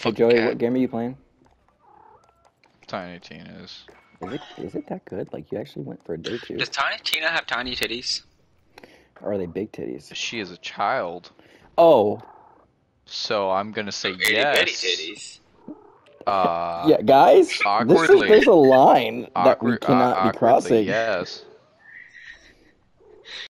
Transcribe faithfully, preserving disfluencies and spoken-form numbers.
Hey fucking Joey, cat. what game are you playing? Tiny Tina's. Is it is it that good? Like you actually went for a day two? Does Tiny Tina have tiny titties? Or are they big titties? She is a child, Oh, so I'm gonna say Itty yes. bitty titties. Uh, yeah, guys. This is, awkwardly. there's a line that we awkward, uh, cannot be awkwardly, crossing. yes.